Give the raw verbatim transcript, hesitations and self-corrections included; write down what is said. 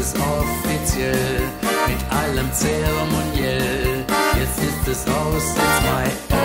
es offiziell, mit allem Zeremoniell. Jetzt ist es raus ins Mai.